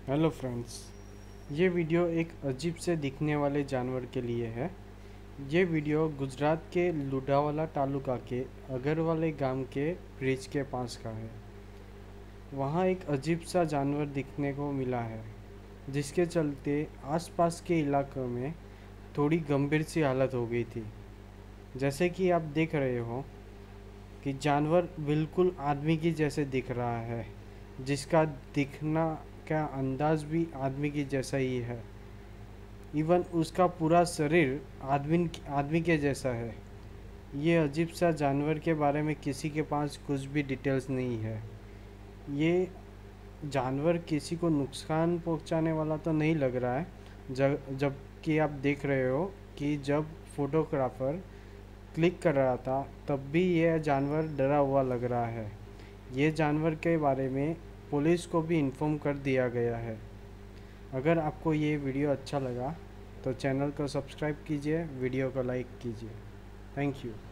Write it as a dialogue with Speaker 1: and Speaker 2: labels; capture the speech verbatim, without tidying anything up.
Speaker 1: Hello friends, ये video एक अजीब से दिखने वाले जानवर के लिए है। ये वीडियो गुजरात के लुधावाला तालुका के अगरवाले गांव के ब्रिज के पास का है। वहाँ एक अजीब सा जानवर दिखने को मिला है, जिसके चलते आसपास के इलाकों में थोड़ी गंभीर सी हालत हो गई थी। जैसे कि आप देख रहे हो कि जानवर बिल्कुल आदमी की जैसे दिख रहा है, जिसका दिखना का अंदाज भी आदमी की जैसा ही है। इवन उसका पूरा शरीर आदमी आदमी के जैसा है। ये अजीब सा जानवर के बारे में किसी के पास कुछ भी डिटेल्स नहीं है। ये जानवर किसी को नुकसान पहुंचाने वाला तो नहीं लग रहा है, जब जबकि आप देख रहे हो कि जब फोटोग्राफर क्लिक कर रहा था तब भी यह जानवर डरा हुआ लग रहा है। ये जानवर के बारे में पुलिस को भी इन्फॉर्म कर दिया गया है। अगर आपको ये वीडियो अच्छा लगा तो चैनल को सब्सक्राइब कीजिए, वीडियो को लाइक कीजिए। Thank you.